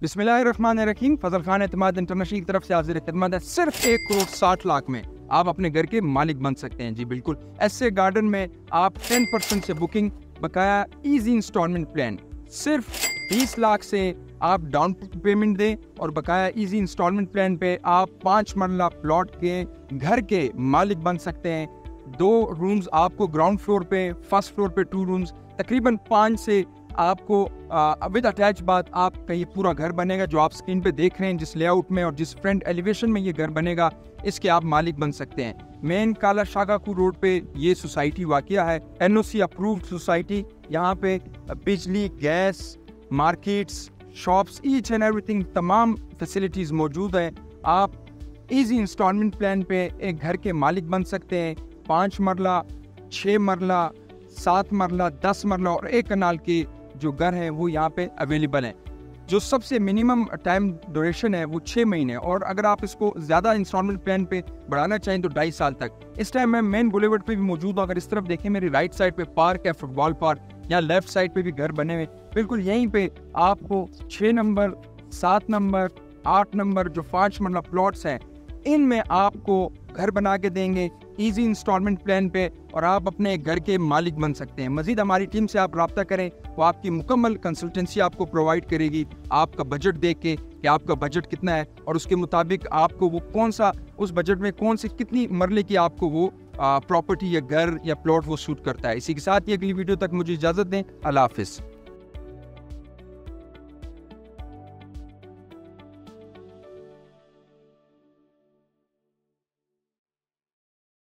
बिस्मिल्लाहिर्रहमानिर्रहीम। फजल खान एतमाद इंटरनेशनल की तरफ से हाजिर खिदमत है। सिर्फ 1,60,00,000 में आप अपने घर के मालिक बन सकते हैं। जी बिल्कुल, ऐसे गार्डन में आप 10% से बुकिंग, बकाया इजी इंस्टॉलमेंट प्लान, सिर्फ 20 लाख से आप डाउन पेमेंट दें और बकाया इजी इंस्टॉलमेंट प्लान पे आप 5 मरला प्लॉट के घर के मालिक बन सकते हैं। 2 रूम्स आपको ग्राउंड फ्लोर पे, फर्स्ट फ्लोर पे 2 रूम्स, तकरीबन 5 से आपको विद अटैच बात आपका ये पूरा घर बनेगा जो आप स्क्रीन पे देख रहे हैं। जिस लेआउट में और जिस फ्रंट एलिवेशन में ये घर बनेगा, इसके आप मालिक बन सकते हैं। मेन काला शागाकू रोड पे ये सोसाइटी वाक़या है, NOC अप्रूव्ड सोसाइटी। यहाँ पे बिजली, gas, markets, shops, each and everything, तमाम फैसिलिटीज़ मौजूद हैं। आप इजी इंस्टॉलमेंट प्लान पे एक घर के मालिक बन सकते हैं। 5 मरला, 6 मरला, 7 मरला, 10 मरला और 1 कनाल के जो घर हैं वो यहाँ पे अवेलेबल हैं। जो सबसे मिनिमम टाइम ड्यूरेशन है वो 6 महीने, और अगर आप इसको ज़्यादा इंस्टॉलमेंट प्लान पे बढ़ाना चाहें तो 2.5 साल तक। इस टाइम मैं मेन बुलेवर्ड पे भी मौजूद हूँ। अगर इस तरफ देखें, मेरी राइट साइड पे पार्क है, फुटबॉल पार्क। यहाँ लेफ्ट साइड पे भी घर बने हुए। बिल्कुल यहीं पे आपको 6 नंबर, 7 नंबर, 8 नंबर जो 5 मरला प्लॉट्स हैं, इनमें आपको घर बना के देंगे इजी इंस्टॉलमेंट प्लान पे, और आप अपने घर के मालिक बन सकते हैं। मजीद हमारी टीम से आप रब्ता करें, वो आपकी मुकम्मल कंसल्टेंसी आपको प्रोवाइड करेगी, आपका बजट देख के कि आपका बजट कितना है, और उसके मुताबिक आपको वो कौन सा, उस बजट में कौन सी कितनी मरले की आपको वो प्रॉपर्टी या घर या प्लॉट वो सूट करता है। इसी के साथ ही अगली वीडियो तक मुझे इजाज़त दें। अल्लाह हाफिज़।